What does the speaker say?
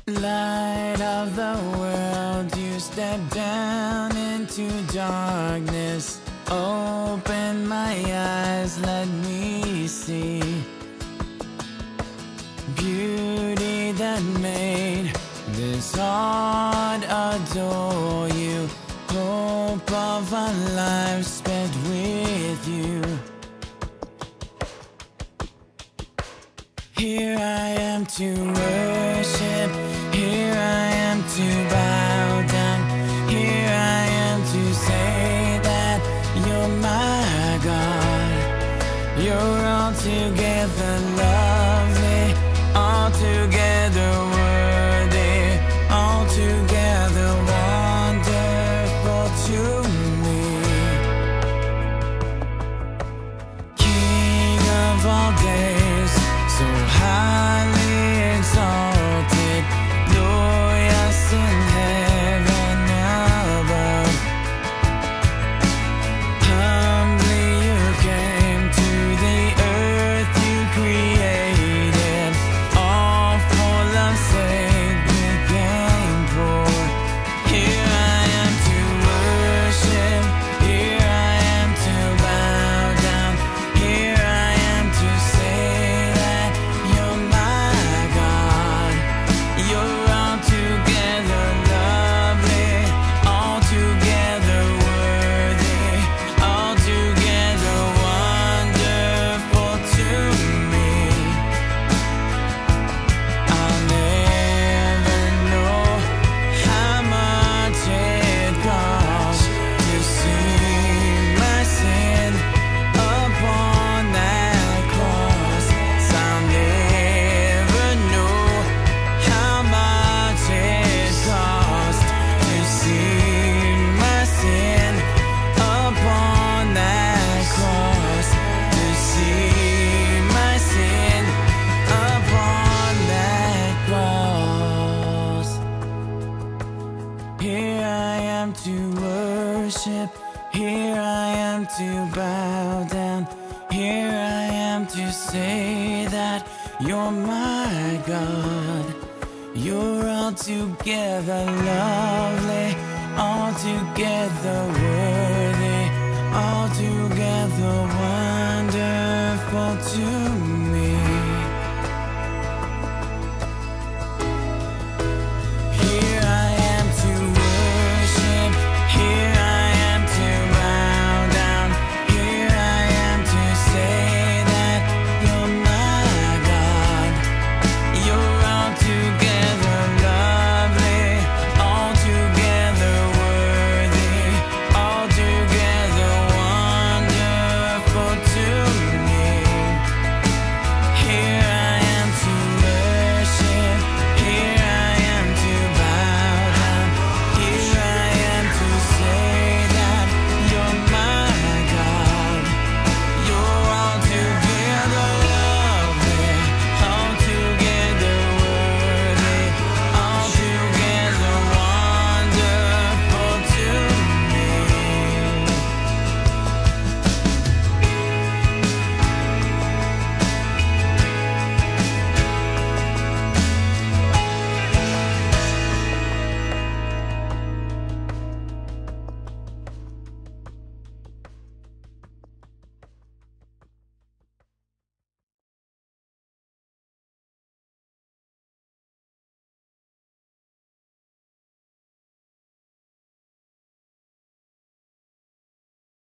Light of the world, you step down into darkness. Open my eyes, let me see beauty that made this heart adore you. Hope of a life spent with you. Here I am to worship, here I am to bow down, here I am to say that you're my God. You're altogether lovely, altogether worthy, altogether wonderful to me. King of all days, so highly exalted, glorious in heaven above. Humbly you came to the earth you created, all for love's sake became poor. Here I am to worship, here I am to bow down, here I am to say that you're my God. You're altogether lovely, altogether worthy, altogether wonderful to me. I'll never know how much it costs to see my sin upon that cross. I'll never know how much it costs to see my sin upon that cross. To see my sin upon that cross. Here I am to worship, here I am to bow down, here I am to say that you're my God. You're altogether lovely, altogether worthy, altogether